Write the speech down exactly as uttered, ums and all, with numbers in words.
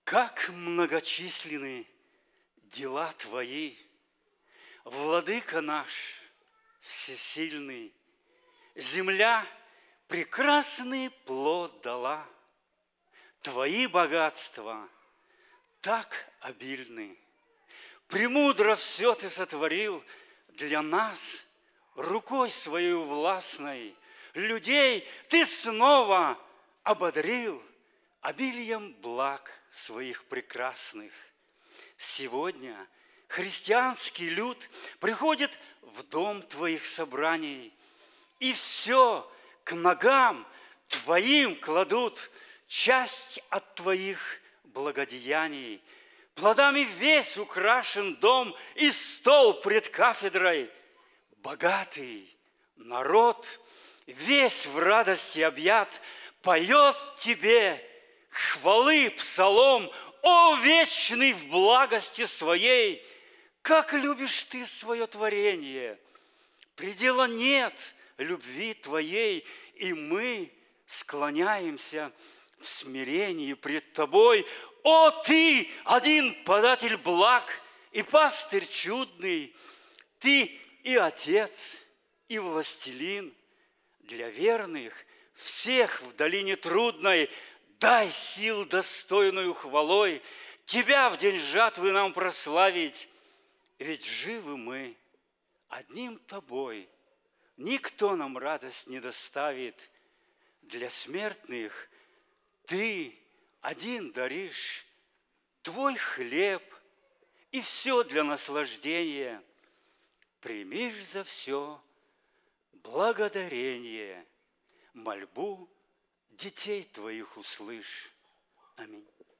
Как многочисленны дела Твои, Владыка наш всесильный! Земля прекрасный плод дала, Твои богатства так обильны. Премудро все Ты сотворил для нас рукой Своей властной. Людей Ты снова ободрил обилием благ Своих прекрасных. Сегодня христианский люд приходит в дом Твоих собраний, и все к ногам Твоим кладут часть от Твоих благодеяний. Плодами весь украшен дом и стол пред кафедрой. Богатый народ, весь в радости объят, поет Тебе хвалы псалом: о, вечный в благости Своей! Как любишь Ты свое творение! Предела нет любви Твоей, и мы склоняемся в смирении пред Тобой. О, Ты, один податель благ и пастырь чудный! Ты и Отец, и Властелин для верных, всех в долине трудной. Дай сил достойную хвалой Тебя в день жатвы нам прославить, ведь живы мы одним Тобой. Никто нам радость не доставит. Для смертных Ты один даришь Твой хлеб и все для наслаждения. Примишь за все благодарение, мольбу детей Твоих услышь. Аминь.